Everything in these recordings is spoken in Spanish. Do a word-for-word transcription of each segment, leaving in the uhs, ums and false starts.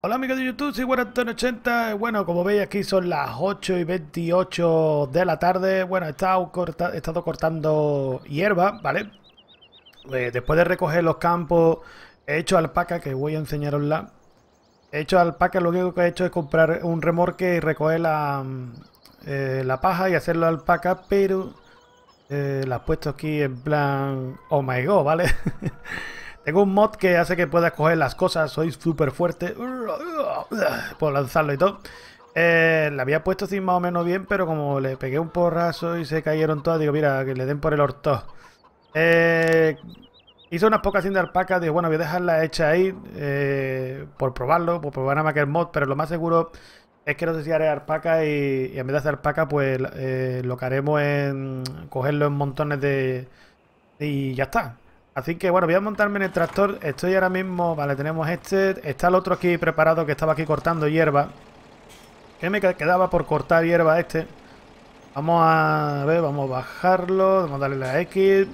Hola amigos de YouTube, soy Antonio ochenta. Bueno, como veis aquí son las ocho y veintiocho de la tarde. Bueno, he estado, corta- he estado cortando hierba, ¿vale? Eh, después de recoger los campos, he hecho alpaca, que voy a enseñarosla. He hecho alpaca, lo único que he hecho es comprar un remorque y recoger la, mm, eh, la paja y hacerlo alpaca, pero eh, la he puesto aquí en plan, oh my god, ¿vale? Tengo un mod que hace que puedas coger las cosas, soy súper fuerte. Puedo lanzarlo y todo. Eh, la había puesto así más o menos bien, pero como le pegué un porrazo y se cayeron todas, digo, mira, que le den por el orto. Eh, hice unas pocas sin de alpaca, digo, bueno, voy a dejarla hecha ahí eh, por probarlo, por probar nada más que el mod, pero lo más seguro es que no sé si haré alpaca y, y en vez de hacer alpaca, pues eh, lo que haremos es cogerlo en montones de... y ya está. Así que bueno, voy a montarme en el tractor. Estoy ahora mismo, vale, tenemos este. Está el otro aquí preparado que estaba aquí cortando hierba. Que me quedaba por cortar hierba este. Vamos a ver, vamos a bajarlo. Vamos a darle la X.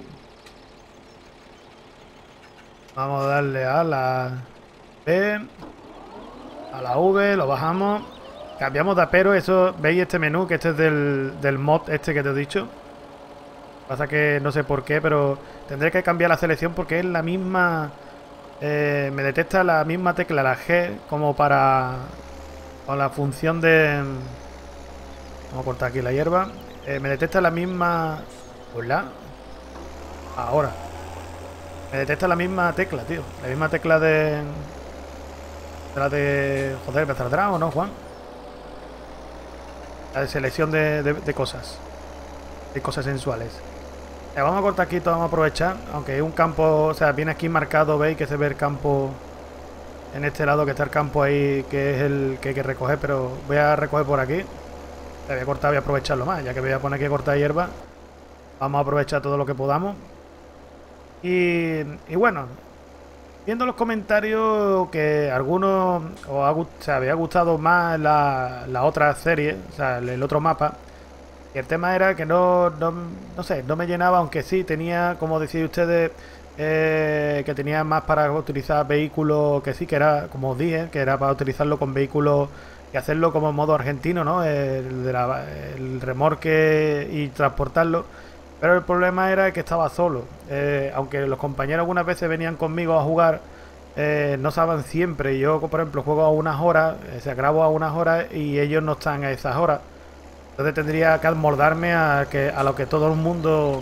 Vamos a darle a la B. A la V, lo bajamos. Cambiamos de apero, eso, ¿veis este menú? Que este es del, del mod este que te he dicho. Pasa que no sé por qué, pero tendré que cambiar la selección porque es la misma... Eh, me detecta la misma tecla, la G, como para... con la función de... Vamos a cortar aquí la hierba. Eh, me detecta la misma... Hola. Ahora. Me detecta la misma tecla, tío. La misma tecla de... de la de... Joder, ¿me saldrá o no, Juan? La de selección de, de, de cosas. De cosas sensuales. Eh, vamos a cortar aquí, todo vamos a aprovechar. Aunque es un campo... O sea, viene aquí marcado, veis que se ve el campo... En este lado que está el campo ahí, que es el que hay que recoger, pero voy a recoger por aquí. La voy a cortar, voy a aprovecharlo más, ya que voy a poner aquí a cortar hierba. Vamos a aprovechar todo lo que podamos. Y, y bueno, viendo los comentarios que a algunos os ha, gust- o sea, había gustado más la, la otra serie, o sea, el, el otro mapa. Y el tema era que no, no, no sé, no me llenaba, aunque sí tenía, como decían ustedes, eh, que tenía más para utilizar vehículos, que sí, que era, como os dije, que era para utilizarlo con vehículos y hacerlo como en modo argentino, ¿no? El, de la- el remorque y transportarlo. Pero el problema era que estaba solo. Eh, aunque los compañeros algunas veces venían conmigo a jugar, eh, no estaban siempre. Yo, por ejemplo, juego a unas horas, eh, o sea, grabo a unas horas y ellos no están a esas horas. Entonces tendría que amoldarme a que a lo que todo el mundo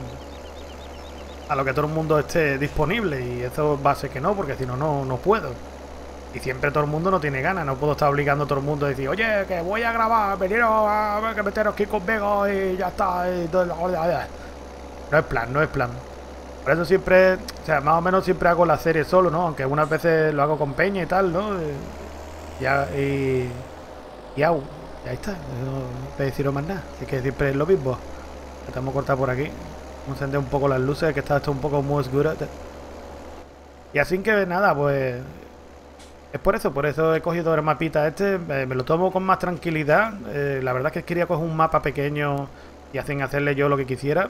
a lo que todo el mundo esté disponible y eso va a ser que no, porque si no no no puedo. Y siempre todo el mundo no tiene ganas, no puedo estar obligando a todo el mundo a decir, oye, que voy a grabar, veniros a que meteros aquí conmigo y ya está. Y todo, no es plan, no es plan. Por eso siempre, o sea, más o menos siempre hago la serie solo, ¿no? Aunque algunas veces lo hago con Peña y tal, ¿no? Ya, y, y au, ya está, no te deciros más nada. Así que siempre es lo mismo. Estamos cortar por aquí. Vamos a encender un poco las luces, que está esto un poco muy oscuro. Y así que nada, pues es por eso, por eso he cogido el mapita este. Eh, me lo tomo con más tranquilidad. Eh, la verdad es que quería coger un mapa pequeño y así hacerle yo lo que quisiera.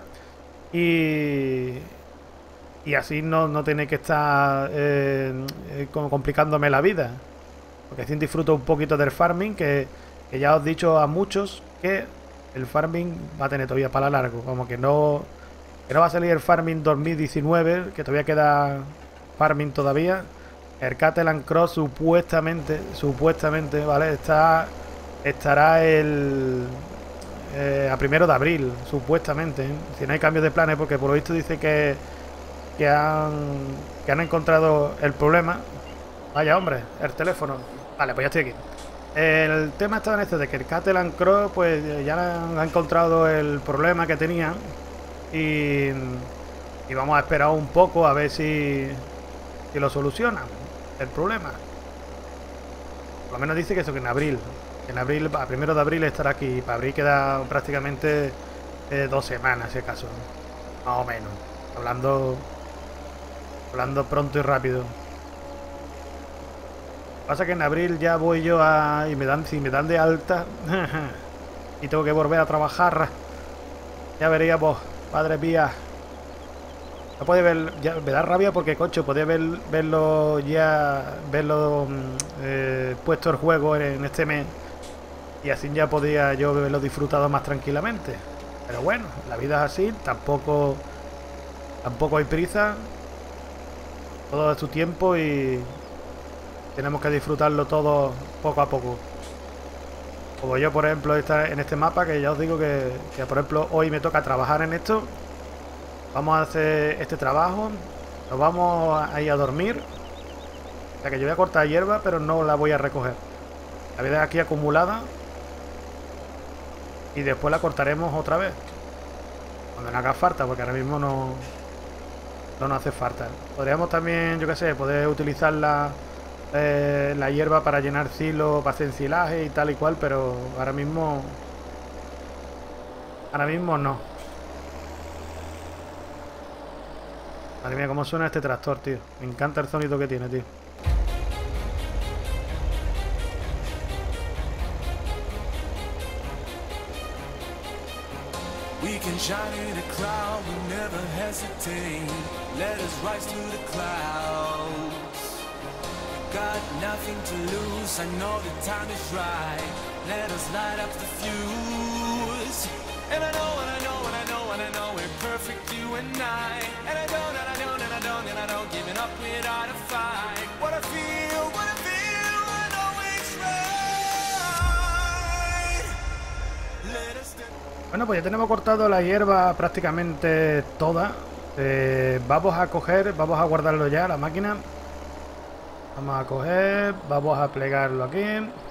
Y, y así no, no tener que estar eh, eh, como complicándome la vida. Porque así disfruto un poquito del farming, que, que ya os he dicho a muchos que el farming va a tener todavía para largo. Como que no, que no va a salir el farming dos mil diecinueve, que todavía queda farming todavía. El Catalan Cross supuestamente, supuestamente, ¿vale? Está, estará el eh, a primero de abril, supuestamente, ¿eh? Si no hay cambios de planes, porque por lo visto dice que, que han que han encontrado el problema. Vaya hombre, el teléfono. Vale, pues ya estoy aquí. El tema estaba en este de que el Catalan Cross pues ya han encontrado el problema que tenía y, y vamos a esperar un poco a ver si, si lo solucionan el problema. Por lo menos dice que eso, que en abril. En abril, a primero de abril estará aquí. Para abril queda prácticamente eh, dos semanas, si acaso. Más o menos. Hablando, hablando pronto y rápido. Pasa que en abril ya voy yo a... y me dan, si me dan de alta y tengo que volver a trabajar, ya veríamos, padre mía. No puede ver, ya me da rabia porque, coche, podía ver, verlo ya, verlo eh, puesto el juego en, en este mes y así ya podía yo haberlo disfrutado más tranquilamente. Pero bueno, la vida es así, tampoco, tampoco hay prisa, todo es su tiempo y tenemos que disfrutarlo todo poco a poco. Como yo, por ejemplo, esta, en este mapa, que ya os digo que, que, por ejemplo, hoy me toca trabajar en esto. Vamos a hacer este trabajo, nos vamos a ir a dormir. O sea que yo voy a cortar hierba, pero no la voy a recoger. La voy a dejar aquí acumulada y después la cortaremos otra vez cuando no haga falta, porque ahora mismo no, no nos hace falta. Podríamos también, yo qué sé, poder utilizar la, eh, la hierba para llenar silos, para hacer ensilaje y tal y cual, pero ahora mismo, ahora mismo no. Madre mía, cómo suena este tractor, tío. Me encanta el sonido que tiene, tío. We can shine in a cloud, we never hesitate. Let us rise to the clouds. Got nothing to lose, I know the time is right. Let us light up the fuse. And I know, and I know, and I know, and I know we're perfect, you and I. And I don't, and I don't, and I don't, and I don't giving up without a fight. What I feel, what I feel, I know it's right. Let us do. Bueno, pues ya tenemos cortado la hierba prácticamente toda. Eh, vamos a coger, vamos a guardarlo ya, la máquina. Vamos a coger, vamos a plegarlo aquí.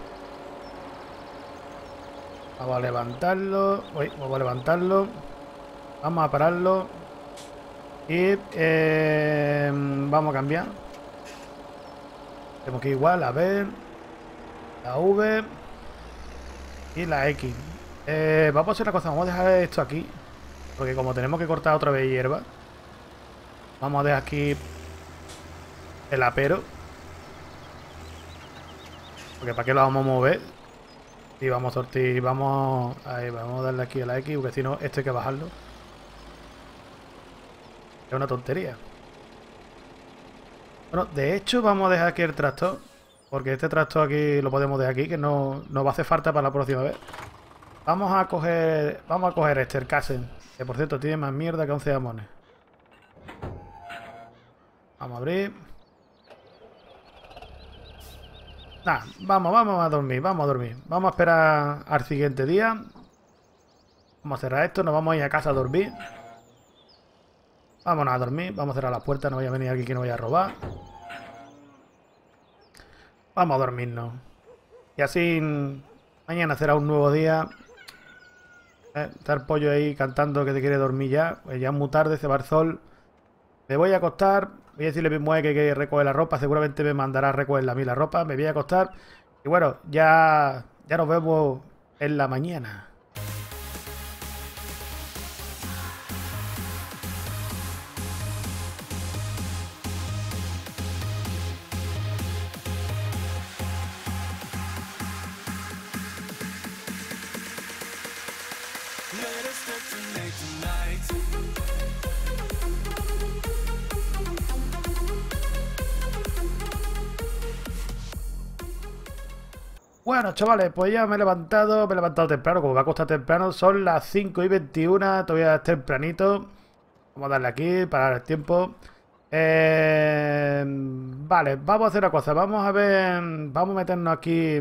Vamos a levantarlo. Uy, vamos a levantarlo. Vamos a pararlo. Y eh, vamos a cambiar. Tenemos que igual la B, la V y la X. Eh, vamos a hacer una cosa, vamos a dejar esto aquí. Porque como tenemos que cortar otra vez hierba, vamos a dejar aquí el apero. Porque para qué lo vamos a mover. Y vamos a sortir, vamos, ahí, vamos a darle aquí a la X, porque si no, esto hay que bajarlo. Es una tontería. Bueno, de hecho, vamos a dejar aquí el tractor. Porque este tractor aquí lo podemos dejar aquí, que no, no va a hacer falta para la próxima vez. Vamos a coger, vamos a coger este, el Kassen. Que por cierto tiene más mierda que once jamones. Vamos a abrir. Nah, vamos, vamos a dormir, vamos a dormir. Vamos a esperar al siguiente día. Vamos a cerrar esto, nos vamos a ir a casa a dormir. Vámonos a dormir, vamos a cerrar la puerta, no vaya a venir alguien que nos vaya a robar. Vamos a dormirnos. Y así mañana será un nuevo día. Eh, está el pollo ahí cantando que te quiere dormir ya. Pues ya es muy tarde, se va el sol. Me voy a acostar. Voy a decirle a mi mujer que hay que recoger la ropa. Seguramente me mandará a recoger a mí la ropa. Me voy a acostar. Y bueno, ya, ya nos vemos en la mañana. Bueno, chavales, pues ya me he levantado, me he levantado temprano, como me ha costado temprano, son las cinco y veintiuno, todavía es tempranito. Vamos a darle aquí para el tiempo. Eh, vale, vamos a hacer una cosa, vamos a ver, vamos a meternos aquí.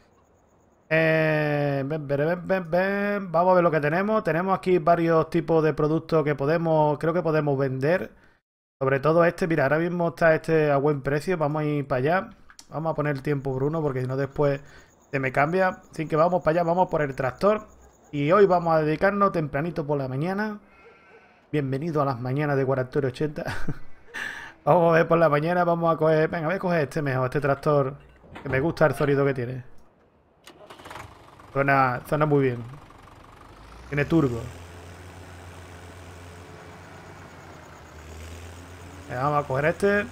Eh, ven, ven, ven, ven, ven. Vamos a ver lo que tenemos. Tenemos aquí varios tipos de productos que podemos, creo que podemos vender. Sobre todo este, mira, ahora mismo está este a buen precio, vamos a ir para allá. Vamos a poner el tiempo, Bruno, porque si no después se me cambia. Así que vamos para allá, vamos por el tractor. Y hoy vamos a dedicarnos tempranito por la mañana. Bienvenido a las mañanas de Guarantore ochenta. Vamos a ver por la mañana, vamos a coger... Venga, voy a coger este mejor, este tractor. Que me gusta el sonido que tiene. Suena, suena muy bien. Tiene turbo. Venga, vamos a coger este.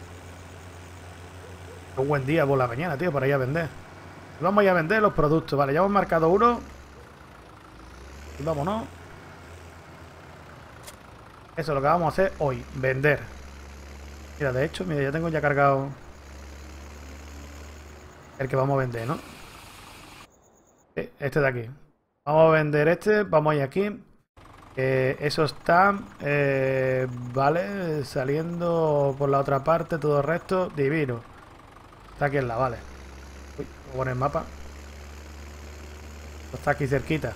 Un buen día por la mañana, tío, para ir a vender. Y vamos a ir a vender los productos. Vale, ya hemos marcado uno. Y vámonos. Eso es lo que vamos a hacer hoy, vender. Mira, de hecho, mira, ya tengo ya cargado el que vamos a vender, ¿no? Este de aquí. Vamos a vender este, vamos a ir aquí. Eh, eso está, eh, vale, saliendo por la otra parte, todo el resto, divino. Está aquí en la, vale. Uy, voy a poner el mapa. Está aquí cerquita.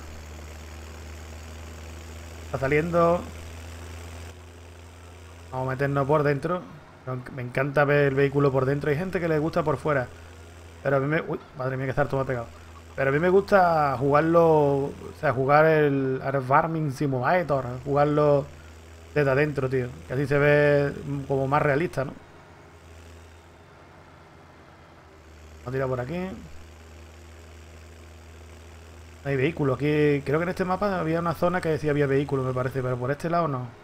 Está saliendo. Vamos a meternos por dentro. Me encanta ver el vehículo por dentro. Hay gente que le gusta por fuera. Pero a mí me... Uy, madre mía, que zarto me ha pegado. Pero a mí me gusta jugarlo... O sea, jugar el, el Farming Simulator. Jugarlo desde adentro, tío. Que así se ve como más realista, ¿no? Vamos a tirar por aquí. No hay vehículos. Aquí... Creo que en este mapa había una zona que decía había vehículos, me parece. Pero por este lado no.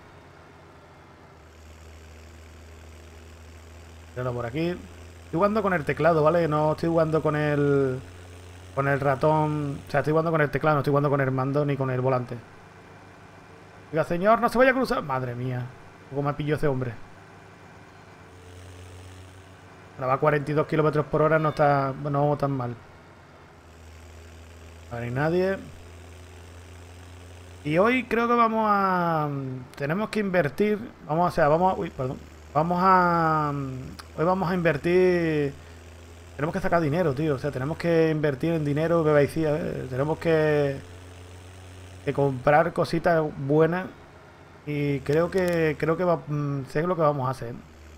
Tíralo por aquí. Estoy jugando con el teclado, ¿vale? No estoy jugando con el... Con el ratón... O sea, estoy jugando con el teclado, no estoy jugando con el mando ni con el volante. Oiga, señor, no se vaya a cruzar. Madre mía. ¿Cómo me pilló ese hombre? Ahora va a cuarenta y dos kilómetros por hora, no está... No vamos tan mal. No hay nadie. Y hoy creo que vamos a... Tenemos que invertir... Vamos a... O sea, vamos a... Uy, perdón. Vamos a... Hoy vamos a invertir... Tenemos que sacar dinero, tío. O sea, tenemos que invertir en dinero, que vais a decir, tenemos que, que comprar cositas buenas. Y creo que creo que va, sé lo que vamos a hacer.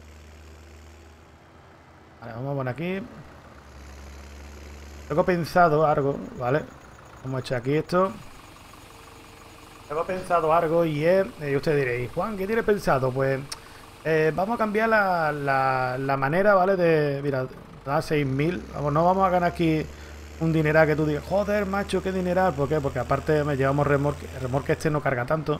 Vale, vamos a poner aquí. Tengo pensado algo, ¿vale? Vamos a echar aquí esto. Tengo pensado algo y es... Y usted diréis, Juan, ¿qué tiene pensado? Pues eh, vamos a cambiar la, la, la manera, ¿vale? De... Mira... Da seis mil. Vamos, no vamos a ganar aquí un dineral que tú digas, joder, macho, qué dineral. ¿Por qué? Porque aparte me llevamos remorque. El remorque este no carga tanto.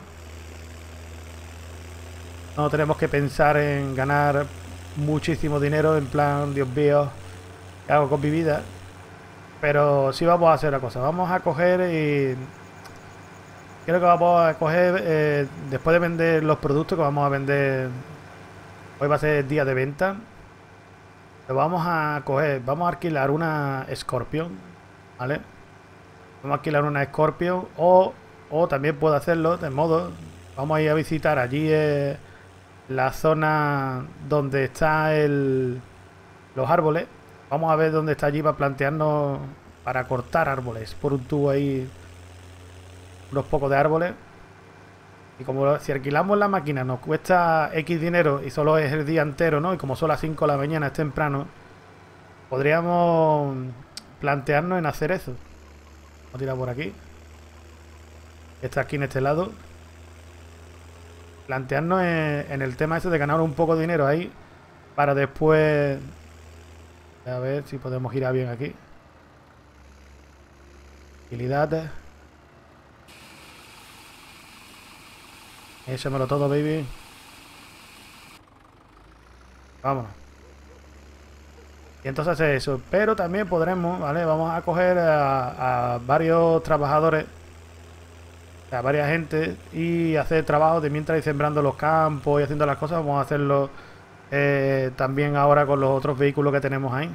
No tenemos que pensar en ganar muchísimo dinero. En plan, Dios mío, ¿qué hago con mi vida? Pero sí vamos a hacer una cosa. Vamos a coger y... Creo que vamos a coger, eh, después de vender los productos que vamos a vender... Hoy va a ser el día de venta. Lo vamos a coger, vamos a alquilar una Scorpion, ¿vale? Vamos a alquilar una Scorpion o, o también puedo hacerlo de modo, vamos a ir a visitar allí eh, la zona donde está el, los árboles. Vamos a ver dónde está allí para plantearnos, para cortar árboles por un tubo ahí, unos pocos de árboles. Y como si alquilamos la máquina nos cuesta X dinero y solo es el día entero, ¿no? Y como son las cinco de la mañana, es temprano, podríamos plantearnos en hacer eso. Vamos a tirar por aquí. Está aquí en este lado. Plantearnos en, en el tema ese de ganar un poco de dinero ahí para después... A ver si podemos girar bien aquí. Utilidades. Échamelo todo, baby. Vámonos. Y entonces hacer eso. Pero también podremos, ¿vale? Vamos a coger a, a varios trabajadores, a varias gente, y hacer trabajo de mientras ir sembrando los campos y haciendo las cosas. Vamos a hacerlo eh, también ahora con los otros vehículos que tenemos ahí.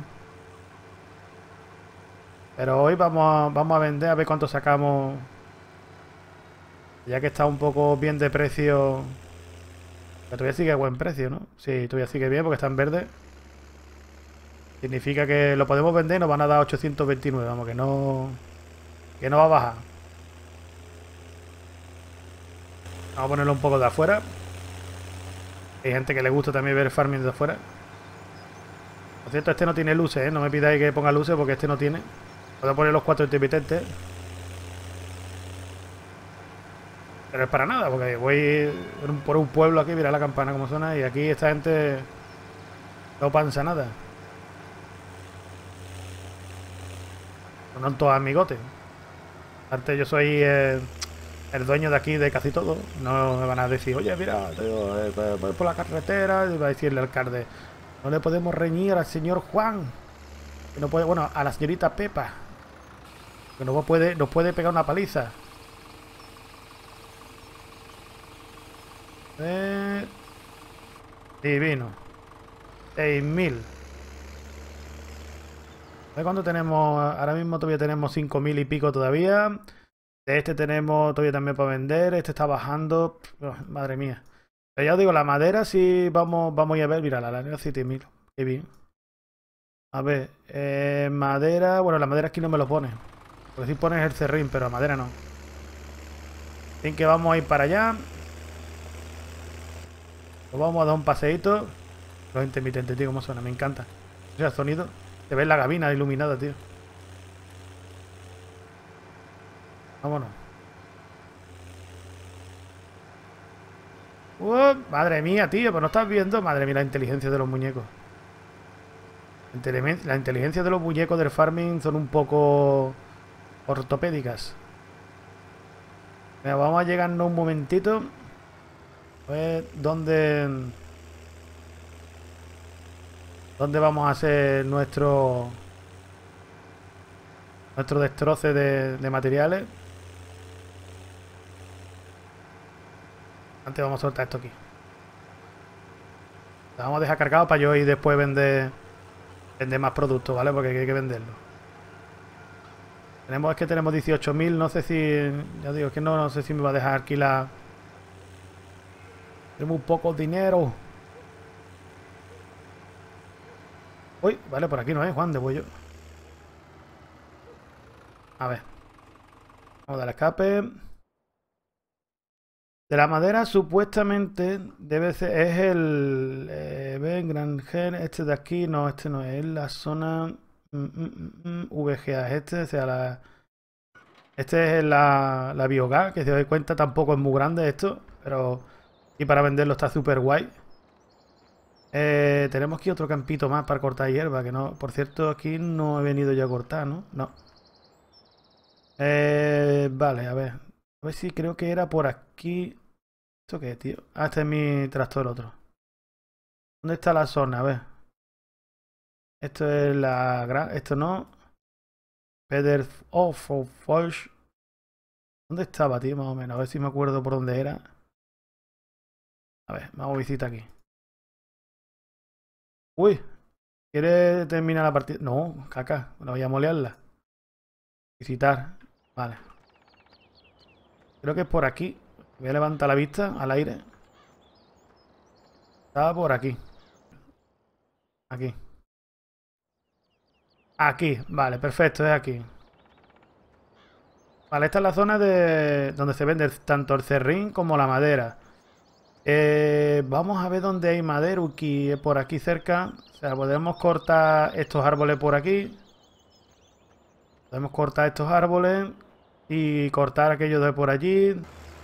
Pero hoy vamos a, vamos a vender a ver cuánto sacamos. Ya que está un poco bien de precio. Pero todavía sigue a buen precio, ¿no? Sí, todavía sigue bien porque está en verde. Significa que lo podemos vender y nos van a dar ochocientos veintinueve. Vamos, que no... Que no va a bajar. Vamos a ponerlo un poco de afuera. Hay gente que le gusta también ver el farming de afuera. Por cierto, este no tiene luces, ¿eh? No me pidáis que ponga luces porque este no tiene. Puedo poner los cuatro intermitentes. Pero es para nada, porque voy por un pueblo aquí, mira la campana como suena, y aquí esta gente no panza nada. Son todos amigotes. Aparte yo soy eh, el dueño de aquí de casi todo. No me van a decir, oye, mira, tío, eh, voy por la carretera, y va a decirle al alcalde, no le podemos reñir al señor Juan. Que no puede, bueno, a la señorita Pepa. Que no puede, nos puede pegar una paliza. ver. Divino. seis mil. A ver cuánto tenemos. Ahora mismo todavía tenemos cinco mil y pico todavía. De este tenemos todavía también para vender. Este está bajando. Oh, madre mía. Pero ya os digo, la madera sí vamos, vamos a ver. Mira, la lana siete mil. Qué bien. A ver, eh, madera. Bueno, la madera aquí no me lo pone. Porque si pones el cerrín, pero la madera no. Así que vamos a ir para allá. Nos vamos a dar un paseíto. Los intermitentes, tío, cómo suena, me encanta. O sea, el sonido. Se ve la gabina iluminada, tío. Vámonos. Uh, madre mía, tío, pero no estás viendo. Madre mía, la inteligencia de los muñecos. La inteligencia de los muñecos del farming son un poco ortopédicas. Mira, vamos a llegarnos un momentito. A ver dónde... ¿Dónde vamos a hacer nuestro... Nuestro destroce de, de materiales? Antes vamos a soltar esto aquí. La vamos a dejar cargado para yo ir después vender... Vender más productos, ¿vale? Porque hay que venderlo. Tenemos, es que tenemos dieciocho mil, no sé si... Ya digo, es que no, no sé si me va a dejar alquilar. Tenemos un poco de dinero. Uy, vale, por aquí no es, Juan, de voy yo. A ver. Vamos a dar escape. De la madera, supuestamente, debe ser... Es el... Eh, ven, Granger, este de aquí, no, este no es. Es la zona... Mm, mm, mm, V G A, este, o sea, la... Este es la, la biogás, que si os dais cuenta tampoco es muy grande esto, pero... Y para venderlo está súper guay. Eh, tenemos aquí otro campito más para cortar hierba, que no... Por cierto, aquí no he venido yo a cortar, ¿no? No. Eh, vale, a ver. A ver si creo que era por aquí. ¿Esto qué es, tío? Ah, este es mi tractor otro. ¿Dónde está la zona? A ver. Esto es la gran... Esto no. Peder... Oh, Forge. ¿Dónde estaba, tío? Más o menos. A ver si me acuerdo por dónde era. A ver, vamos a visitar aquí. Uy. ¿Quiere terminar la partida? No, caca. No voy a molearla. Visitar. Vale. Creo que es por aquí. Voy a levantar la vista al aire. Estaba por aquí. Aquí. Aquí. Vale, perfecto. Es aquí. Vale, esta es la zona de donde se vende tanto el cerrín como la madera. Eh, vamos a ver dónde hay madera aquí, por aquí cerca. O sea, podemos cortar estos árboles por aquí. Podemos cortar estos árboles y cortar aquellos de por allí.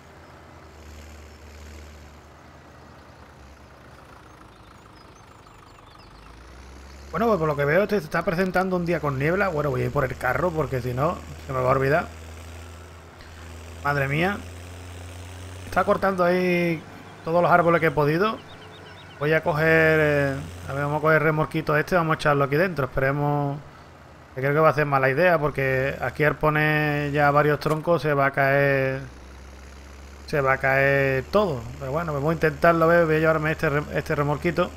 Bueno, pues por lo que veo, te está presentando un día con niebla. Bueno, voy a ir por el carro porque si no, se me va a olvidar. Madre mía. Está cortando ahí todos los árboles que he podido. Voy a coger... Eh, a ver, vamos a coger el remorquito este. Vamos a echarlo aquí dentro. Esperemos... Que creo que va a ser mala idea porque aquí al poner ya varios troncos se va a caer... Se va a caer todo. Pero bueno, pues voy a intentarlo. A ver, voy a llevarme este, este remorquito.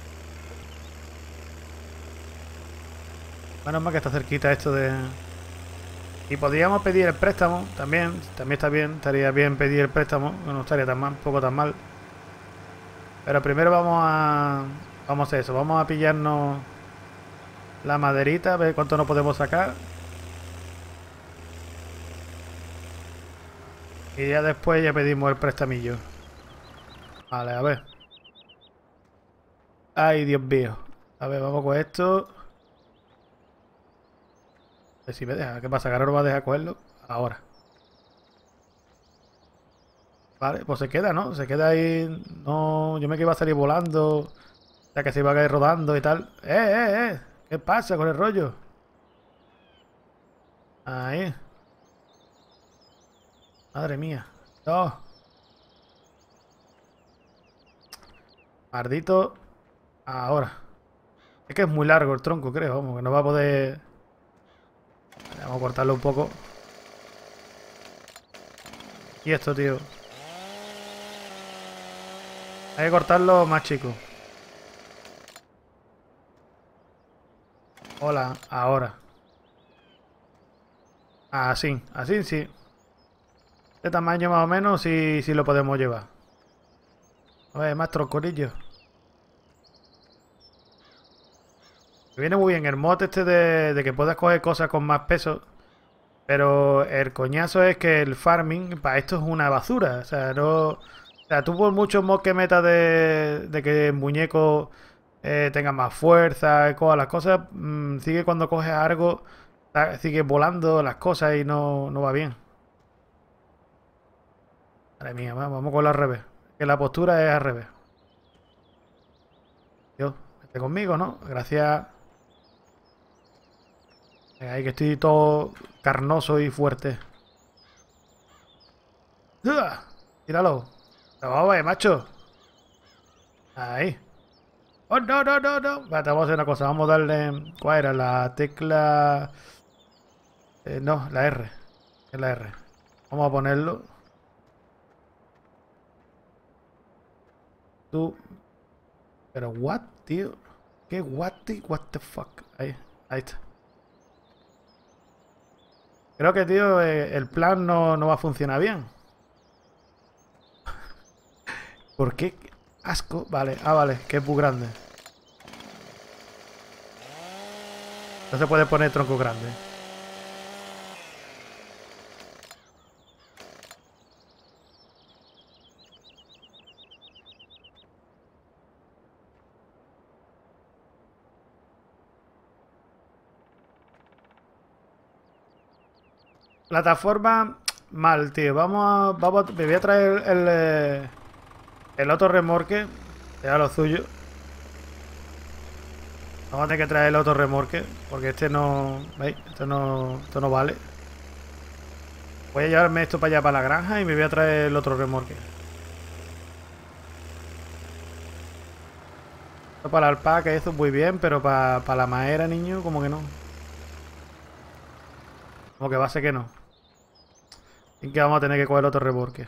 Menos mal que está cerquita esto de... Y podríamos pedir el préstamo también. También está bien. Estaría bien pedir el préstamo. No estaría tan mal, un poco tan mal. Pero primero vamos a... Vamos a hacer eso. Vamos a pillarnos la maderita. A ver cuánto nos podemos sacar. Y ya después ya pedimos el prestamillo. Vale, a ver. Ay, Dios mío. A ver, vamos con esto. A ver si me deja. ¿Qué pasa? ¿Que ahora no va a dejar cogerlo? Ahora. Vale, pues se queda, ¿no? Se queda ahí. No, yo me que iba a salir volando. O sea, que se iba a caer rodando y tal. ¡Eh, eh, eh! ¿Qué pasa con el rollo? Ahí. Madre mía. No. Maldito. Ahora. Es que es muy largo el tronco, creo. Vamos, que no va a poder... Vamos a cortarlo un poco. Y esto, tío. Hay que cortarlo más chico. Hola, ahora. Así, así sí. De tamaño más o menos sí, sí lo podemos llevar. A ver, más troncorillos. Viene muy bien el mod este de, de que puedas coger cosas con más peso. Pero el coñazo es que el farming para esto es una basura. O sea, no. O sea, tú por muchos mods que metas de, de que el muñeco eh, tenga más fuerza y todas las cosas, mmm, sigue cuando coges algo, sigue volando las cosas y no, no va bien. Madre mía, vamos con la al revés. Que la postura es al revés. Yo, vete conmigo, ¿no? Gracias. Ahí que estoy todo carnoso y fuerte. ¡Uah! Tíralo. Vamos a ver, macho. Ahí. Oh, no, no, no, no. Vale, vamos a hacer una cosa. Vamos a darle. ¿Cuál era? La tecla. Eh, no, la R. Es la R. Vamos a ponerlo. Tú. Pero, what, tío. ¿Qué what, tío? What the fuck? Ahí, ahí está. Creo que, tío, eh, el plan no, no va a funcionar bien. ¿Por qué? Asco. Vale, ah, vale, que es muy grande. No se puede poner tronco grande. Plataforma mal, tío. Vamos a, vamos a- me voy a traer el, eh, el otro remorque. Ya lo suyo. Vamos a tener que traer el otro remorque. Porque este no. ¿Veis? Este no. Esto no vale. Voy a llevarme esto para allá, para la granja. Y me voy a traer el otro remorque. Esto para la alpaca, eso muy bien. Pero para, para la madera, niño, como que no. Como que va a ser que no. Y que vamos a tener que coger el otro remorque.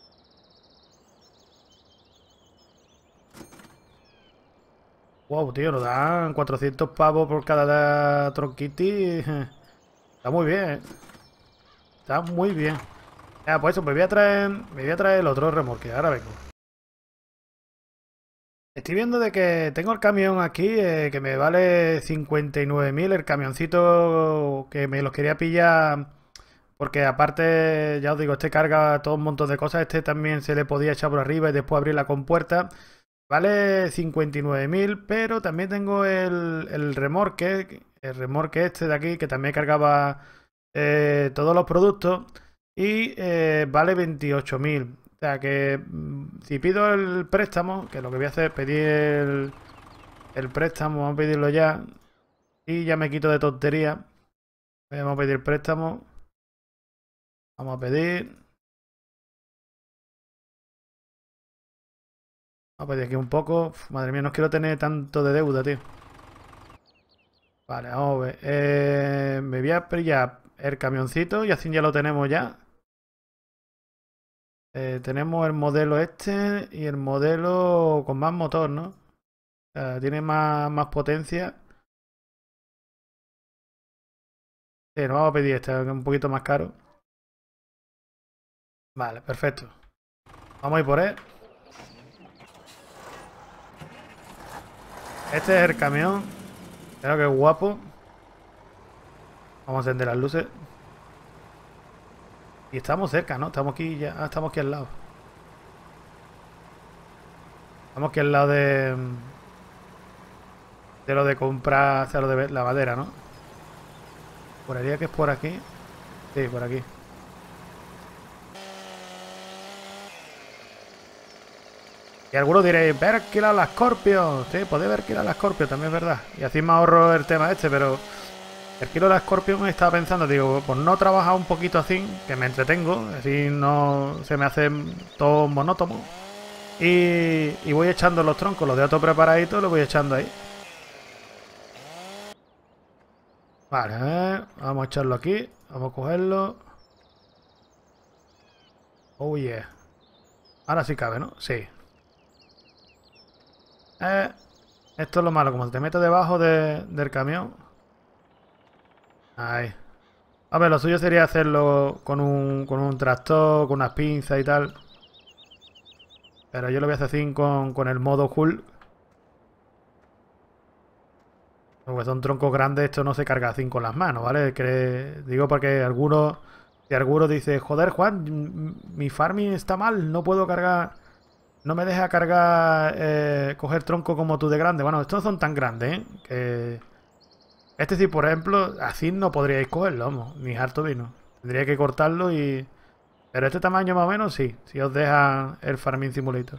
Wow, tío, nos dan cuatrocientos pavos por cada tronquiti. Está muy bien, ¿eh? Está muy bien. Ya, pues eso, me voy a traer, me voy a traer el otro remolque. Ahora vengo. Estoy viendo de que tengo el camión aquí, eh, que me vale cincuenta y nueve mil. El camioncito que me los quería pillar. Porque aparte, ya os digo, este carga todo un montón de cosas. Este también se le podía echar por arriba y después abrir la compuerta. Vale cincuenta y nueve mil, pero también tengo el, el remorque, el remorque este de aquí, que también cargaba eh, todos los productos y eh, vale veintiocho mil. O sea que mm, si pido el préstamo, que lo que voy a hacer es pedir el, el préstamo, vamos a pedirlo ya y ya me quito de tontería. Vamos a pedir préstamo, vamos a pedir, vamos a pedir aquí un poco. Uf, madre mía, no quiero tener tanto de deuda, tío. Vale, vamos a ver. Eh, me voy a pillar el camioncito y así ya lo tenemos ya. Eh, tenemos el modelo este y el modelo con más motor, ¿no? O sea, tiene más, más potencia. Sí, nos vamos a pedir este, que es un poquito más caro. Vale, perfecto. Vamos a ir por él. Este es el camión. Creo que es guapo. Vamos a encender las luces. Y estamos cerca, ¿no? Estamos aquí ya. Ah, estamos aquí al lado. Estamos aquí al lado de... De lo de comprar, o sea, lo de la madera, ¿no? Juraría que es por aquí. Sí, por aquí. Y algunos diréis, ver alquilar la Scorpio. Sí, podéis ver alquilar la Scorpio, también es verdad. Y así me ahorro el tema este, pero... Alquilo la Scorpio me estaba pensando, digo, pues no trabajar un poquito así, que me entretengo, así no se me hace todo monótono. Y, y voy echando los troncos, los de otro preparadito, los voy echando ahí. Vale, a ver, vamos a echarlo aquí, vamos a cogerlo. Oh yeah. Ahora sí cabe, ¿no? Sí. Eh, esto es lo malo, como te metes debajo de- del camión. Ahí. A ver, lo suyo sería hacerlo con un, con un tractor, con unas pinzas y tal. Pero yo lo voy a hacer así con, con el modo cool. Porque son troncos grandes, esto no se carga así con las manos, ¿vale? Que, digo porque algunos, si alguno dice, joder, Juan, mi farming está mal, no puedo cargar, no me deja cargar, eh, coger tronco como tú de grande. Bueno, estos no son tan grandes, ¿eh? Que este sí, por ejemplo, así no podríais cogerlo, vamos, ni harto vino. Tendría que cortarlo y... Pero este tamaño más o menos sí, si os deja el Farming Simulator.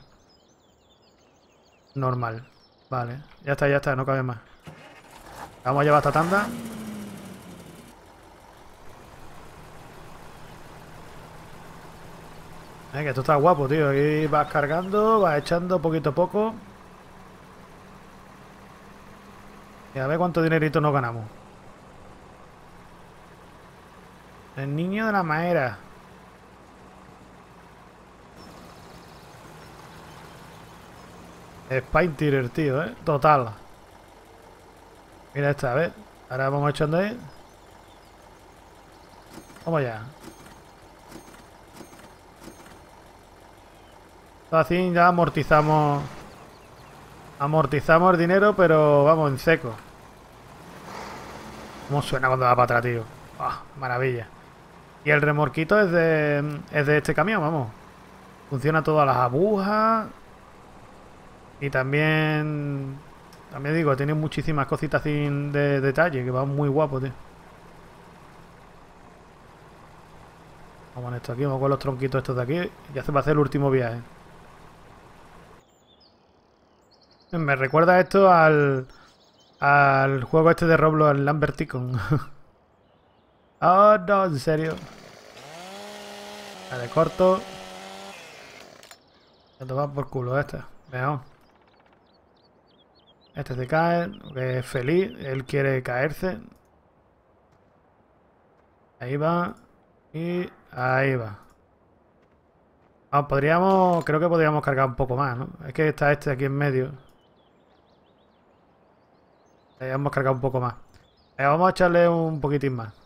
Normal. Vale, ya está, ya está, no cabe más. Vamos a llevar esta tanda. Eh, que esto está guapo, tío. Aquí vas cargando, vas echando poquito a poco. Y a ver cuánto dinerito nos ganamos. El niño de la madera. Spine Tiller, tío, eh. Total. Mira esta, a ver. Ahora vamos echando ahí. Vamos allá. Así ya amortizamos. Amortizamos el dinero, pero vamos en seco. ¿Cómo suena cuando va para atrás, tío? Ah, maravilla. Y el remorquito es de, es de este camión, vamos. Funciona todas las agujas. Y también... También digo, tiene muchísimas cositas sin de detalle, que va muy guapo, tío. Vamos en esto aquí, vamos con los tronquitos estos de aquí. Ya se va a hacer el último viaje. Me recuerda esto al... Al juego este de Roblox, al Lamberticon. Oh, no, en serio. Vale, corto. Ya toma por culo este. Veamos. Este se cae. Que es feliz. Él quiere caerse. Ahí va. Y ahí va. Vamos, podríamos... Creo que podríamos cargar un poco más, ¿no? Es que está este aquí en medio. Podríamos cargar un poco más. Venga, vamos a echarle un poquitín más.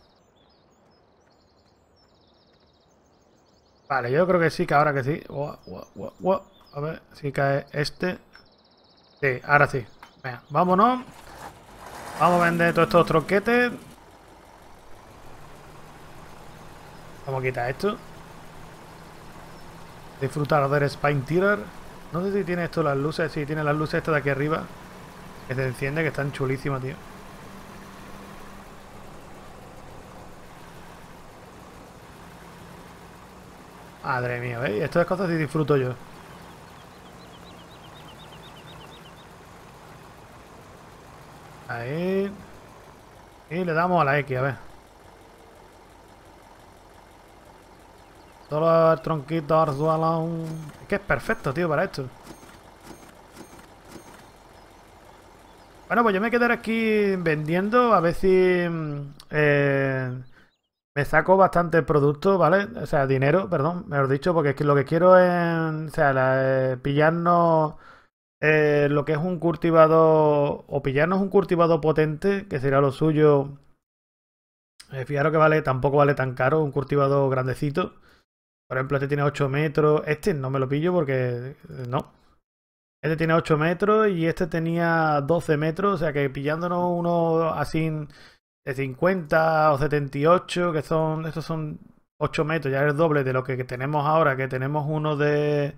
Vale, yo creo que sí, que ahora que sí. Ua, ua, ua, ua. A ver si cae este. Sí, ahora sí. Venga, vámonos. Vamos a vender todos estos tronquetes. Vamos a quitar esto. Disfrutar del Spine Tiller. No sé si tiene esto las luces. Sí, tiene las luces estas de aquí arriba. Que se enciende, que están chulísimas, tío. Madre mía, ¿veis? Estas cosas sí disfruto yo. Ahí. Y le damos a la X, a ver. Solo el tronquito arzuela. Es que es perfecto, tío, para esto. Bueno, pues yo me quedaré aquí vendiendo. A ver si... mm, Eh, me saco bastante producto, ¿vale? O sea, dinero, perdón, mejor dicho, porque es que lo que quiero es... O sea, la- eh, pillarnos... eh, lo que es un cultivador... O pillarnos un cultivador potente, que sería lo suyo. Eh, fijaros que vale, tampoco vale tan caro, un cultivador grandecito. Por ejemplo, este tiene ocho metros. Este no me lo pillo porque... eh, No. Este tiene ocho metros y este tenía doce metros. O sea que pillándonos uno así de cincuenta o setenta y ocho, que son... Estos son ocho metros, ya es el doble de lo que tenemos ahora, que tenemos uno de...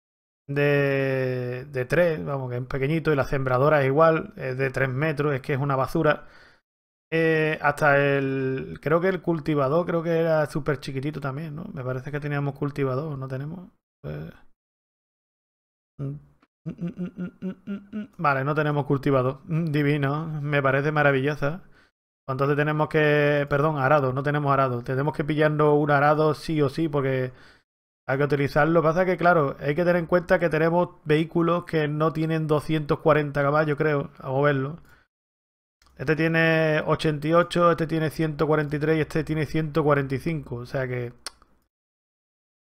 De, de tres, vamos, que es pequeñito, y la sembradora es igual, es de tres metros, es que es una basura. Eh, hasta el... Creo que el cultivador, creo que era súper chiquitito también, ¿no? Me parece que teníamos cultivador, ¿no tenemos? Pues... mm, mm, mm, mm, mm, mm, mm. Vale, no tenemos cultivador. Mm, Divino, me parece maravillosa. Entonces tenemos que... Perdón, arado, no tenemos arado. Tenemos que pillarnos un arado sí o sí porque hay que utilizarlo. Lo que pasa es que, claro, hay que tener en cuenta que tenemos vehículos que no tienen doscientos cuarenta caballos, creo, a moverlo. Este tiene ochenta y ocho, este tiene ciento cuarenta y tres y este tiene ciento cuarenta y cinco. O sea que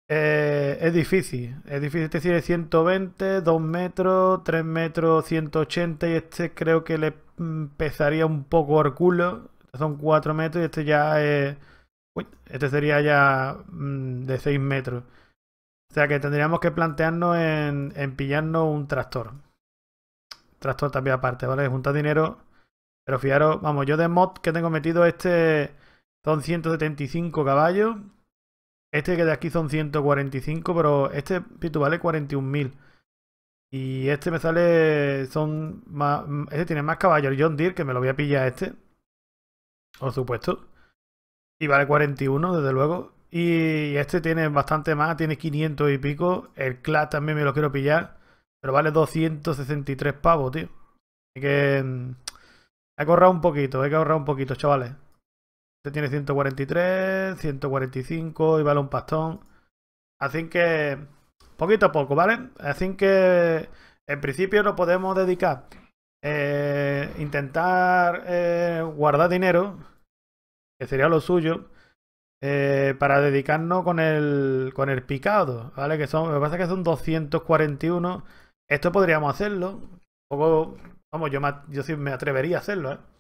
Eh, es difícil, es difícil. Este tiene ciento veinte, dos metros, tres metros, ciento ochenta y este creo que le mm, pesaría un poco el culo. Son cuatro metros y este ya es... Uy, este sería ya mm, de seis metros. O sea que tendríamos que plantearnos en, en pillarnos un tractor. Tractor también aparte, ¿vale? Juntar dinero. Pero fijaros, vamos, yo de mod que tengo metido este son ciento setenta y cinco caballos. Este que de aquí son ciento cuarenta y cinco, pero este pitu vale cuarenta y un mil. Y este me sale, son más, este tiene más caballos, el John Deere, que me lo voy a pillar este. Por supuesto. Y vale cuarenta y uno, desde luego. Y este tiene bastante más, tiene quinientos y pico. El Clash también me lo quiero pillar. Pero vale doscientos sesenta y tres pavos, tío. Hay que... mm, hay que ahorrar un poquito, hay que ahorrar un poquito, chavales. Este tiene ciento cuarenta y tres, ciento cuarenta y cinco y vale un pastón. Así que... poquito a poco, ¿vale? Así que... en principio nos podemos dedicar... Eh, intentar eh, guardar dinero, que sería lo suyo, eh, para dedicarnos con el, con el picado, ¿vale? Que son, lo que pasa es que son doscientos cuarenta y uno. Esto podríamos hacerlo. Un poco, vamos, yo, me, yo sí me atrevería a hacerlo, ¿eh?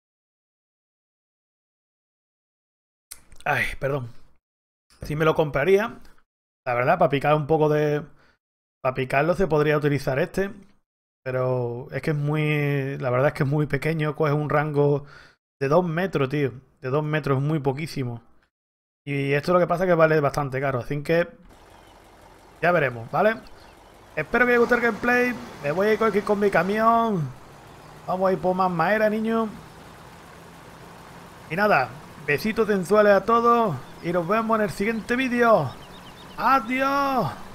Ay, perdón. Sí me lo compraría. La verdad, para picar un poco de... Para picarlo se podría utilizar este. Pero es que es muy... La verdad es que es muy pequeño. Coge un rango de dos metros, tío. De dos metros es muy poquísimo. Y esto lo que pasa es que vale bastante caro. Así que... ya veremos, ¿vale? Espero que os guste el gameplay. Me voy a ir aquí con mi camión. Vamos a ir por más madera, niño. Y nada, besitos sensuales a todos. Y nos vemos en el siguiente vídeo. ¡Adiós!